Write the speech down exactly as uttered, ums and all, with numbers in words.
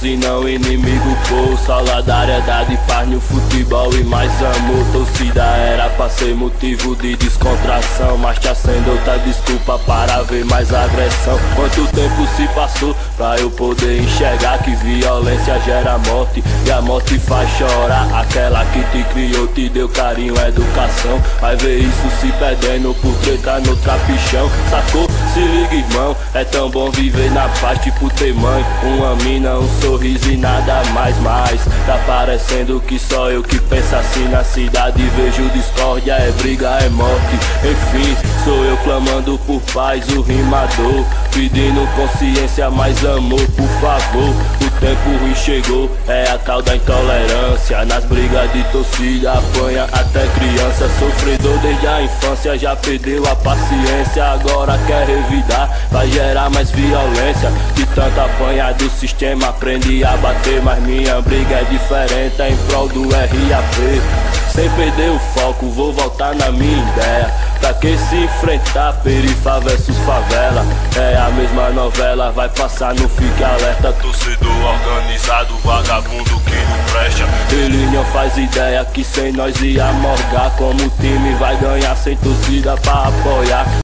e não inimigo, pô. Solidariedade, paz no futebol e mais amor. Torcida era pra ser motivo de descontração, mas tá sendo outra desculpa para ver mais agressão. Quanto tempo se passou pra eu poder enxergar que violência gera morte, e a morte faz chorar aquela que te criou, te deu carinho, educação. Vai ver isso se perdendo por treta no trapichão, sacou? Se liga, irmão, é tão bom viver na paz, tipo ter mãe, uma mina, um sorriso e nada mais, mais. Tá parecendo que só eu que penso assim na cidade, vejo discórdia, é briga, é morte. Enfim, sou eu clamando por paz, o rimador, pedindo consciência, mais amor, por favor. O tempo ruim chegou, é a tal da intolerância. Nas brigas de torcida apanha até criança, sofredor desde a infância, já perdeu a paciência, agora quer revidar, vai gerar mais violência. De tanto apanhar do sistema, aprendi a bater, mas minha briga é diferente, é em prol do R A P. Sem perder o foco, vou voltar na minha ideia. Pra que se enfrentar, perifa versus favela? É a mesma novela, vai passar, não fique alerta. Torcedor organizado, vagabundo que não presta. Ele não faz ideia que sem nós ia morgar. Como o time vai ganhar sem torcida pra apoiar?